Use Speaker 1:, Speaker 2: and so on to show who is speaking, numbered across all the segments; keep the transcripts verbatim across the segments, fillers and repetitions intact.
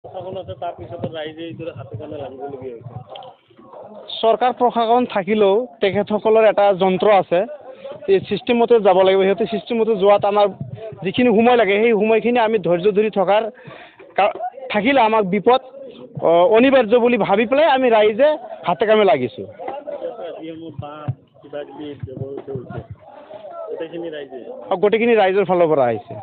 Speaker 1: सरकार प्रशासन থাকিলেও তেখেতসকলৰ এটা যন্ত্ৰ আছে এই সিস্টেম মতে যাব লাগিব হেতে সিস্টেম মতে যোৱাত আমাৰ যিখিনি সময় লাগে সেই সময়খিনি আমি ধৈৰ্য ধৰি থকাৰ থাকিলে আমাক বিপদ অনিবাৰ্য বুলি ভাবি পেলাই আমি ৰাইজে হাতে কামে লাগিছো গোটেইখিনি ৰাইজৰ ফালৰ পৰা আহিছে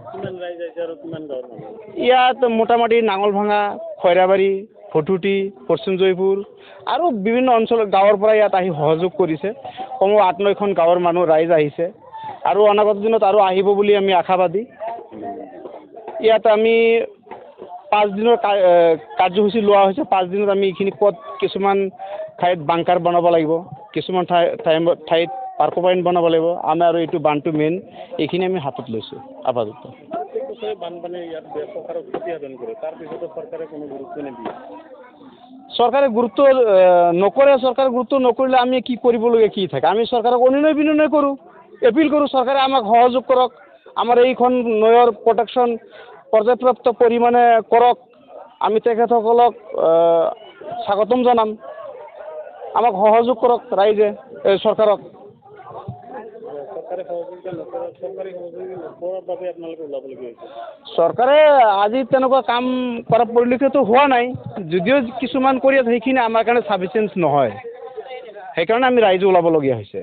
Speaker 1: ইয়াত মোটামুটি নাঙলভাঙা খৈৰাবাৰী ফটুটি পশ্চিম জয়পুৰ আৰু বিভিন্ন অঞ্চল গাঁৱৰ পৰা ইয়াত আহি সহযোগ কৰিছে কমেও আঠ নয়খন গাঁৱৰ মানুহ ৰাইজ আহিছে আৰু অনাগত দিনত আৰু আহিব বুলি আমি আশাবাদী ইয়াত আমি পাঁচ দিনৰ কাৰ্যসূচী লোৱা হৈছে পাঁচ দিনত আমি এইখিনি পথ কিছুমান ঠাইত বাংকাৰ বনাব লাগিব কিছুমান ঠাইত পাৰ্ক পইণ্ট বনাব লাগিব আমি আৰু এইটো বানটো মেইন এইখিনি আমি হাতত লৈছোঁ আপাতত চৰকাৰে গুৰুত্ব নকৰে চৰকাৰে গুৰুত্ব নকৰিলে আমি কি কৰিবলগীয়া কি থাকে আমি চৰকাৰক অনুনয় বিনয় কৰোঁ এপিল কৰোঁ চৰকাৰে আমাক সহযোগ কৰক আমাৰ এইখন নৈৰ প্ৰটেকশ্যন পৰ্যাপ্ত পৰিমাণে কৰক আমি তেখেতসকলক স্বাগতম জনাম আমাক সহযোগ কৰক ৰাইজে চৰকাৰক চৰকাৰে আজি তেনেকুৱা কাম কৰা পৰিলক্ষিত হোৱা নাই যদিও কিছুমান কৰি আছে সেইখিনি আমাৰ কাৰণে সাফিচিয়েন্ট নহয় সেইকাৰণে আমি ৰাইজ ওলাবলগীয়া হৈছে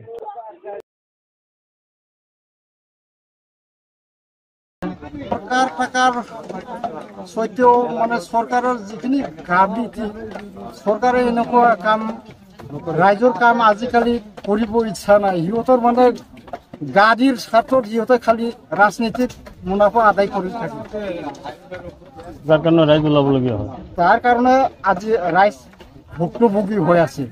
Speaker 2: সরকার থাকার সত্ত্বেও মানে সরকারের যিখিনি গাফিলতি সরকারে এনেকুৱা কাম রাইজৰ কাম আজিকালি কৰিব ইচ্ছা নাই সিহঁতৰ মানে গাড়ীৰ স্বাৰ্থত সিহঁতে খালি ৰাজনীতিক মুনাফা আদায় কৰি থাকে
Speaker 1: যাৰ কাৰণে ৰাইজ ওলাবলগীয়া হয়
Speaker 2: তাৰ কাৰণে আজি ৰাইজ ভুক্তভোগী হৈ আছে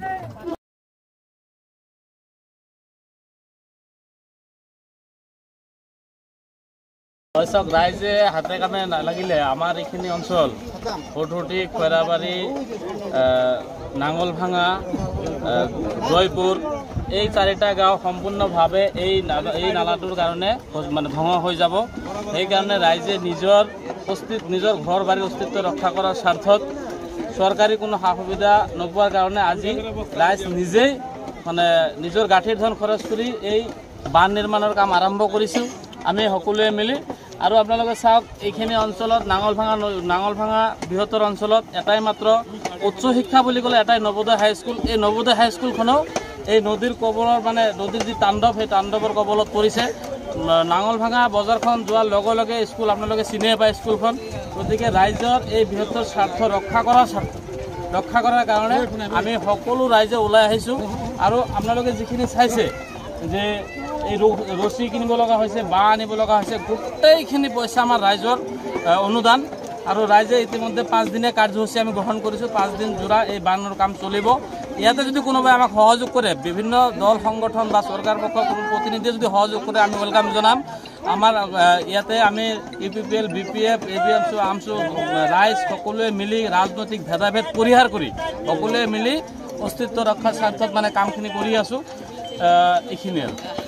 Speaker 3: চাওক ৰাইজে হাতে কামে নালাগিলে আমাৰ এইখিনি অঞ্চল ফটুটি খৈৰাবাৰী নাঙলভাঙা জয়পুৰ এই চাৰিটা গাঁও সম্পূৰ্ণভাৱে এই এই নালাটোৰ কাৰণে মানে ধ্বংস হৈ যাব সেইকাৰণে ৰাইজে নিজৰ অস্তিত্ব নিজৰ ঘৰ বাৰীৰ অস্তিত্ব ৰক্ষা কৰাৰ স্বাৰ্থত চৰকাৰী কোনো সা সুবিধা নোপোৱাৰ কাৰণে আজি ৰাইজ নিজেই মানে নিজৰ গাঁঠিৰ ধন খৰচ কৰি এই বান নিৰ্মাণৰ কাম আৰম্ভ কৰিছোঁ আমি সকলোৱে মিলি আৰু আপোনালোকে চাওক এইখিনি অঞ্চলত নাঙলভাঙা নাঙলভাঙা বৃহত্তৰ অঞ্চলত এটাই মাত্ৰ উচ্চ শিক্ষা বুলি ক'লে এটাই নৱোদয় হাইস্কুল এই নৱোদয় হাইস্কুলখনেও এই নদীৰ কবলৰ মানে নদীৰ যি তাণ্ডৱ সেই তাণ্ডৱৰ কবলত পৰিছে নাঙলভাঙা বজাৰখন যোৱাৰ লগে লগে স্কুল আপোনালোকে চিনিয়ে পায় স্কুলখন গতিকে ৰাইজৰ এই বৃহত্তৰ স্বাৰ্থ ৰক্ষা কৰাৰ স্বাৰ্থ ৰক্ষা কৰাৰ কাৰণে আমি সকলো ৰাইজে ওলাই আহিছোঁ আৰু আপোনালোকে যিখিনি চাইছে যে এই ৰছী কিনিব লগা হৈছে বাঁহ আনিব লগা হৈছে গোটেইখিনি পইচা আমাৰ ৰাইজৰ অনুদান আৰু ৰাইজে ইতিমধ্যে পাঁচদিনীয়া কাৰ্যসূচী আমি গ্ৰহণ কৰিছোঁ পাঁচদিন জোৰা এই বানৰ কাম চলিব ইয়াতে যদি কোনোবাই আমাক সহযোগ কৰে বিভিন্ন দল সংগঠন বা চৰকাৰ পক্ষৰ কোনো প্ৰতিনিধিয়ে যদি সহযোগ কৰে আমি ৱেলকাম জনাম আমাৰ ইয়াতে আমি U P P L B P F A B M C AMSU ৰাইজ সকলোৱে মিলি ৰাজনৈতিক ভেদাভেদ পৰিহাৰ কৰি সকলোৱে মিলি অস্তিত্ব ৰক্ষাৰ স্বাৰ্থত মানে কামখিনি কৰি আছোঁ এইখিনিয়ে